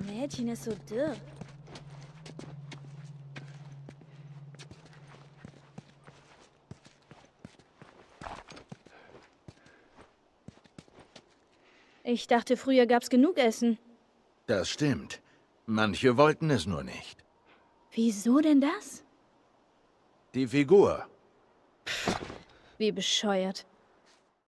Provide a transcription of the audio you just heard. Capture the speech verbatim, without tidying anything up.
Mädchen ist so dürr. Ich dachte, früher gab's genug Essen. Das stimmt. Manche wollten es nur nicht. Wieso denn das? Die Figur. Wie bescheuert.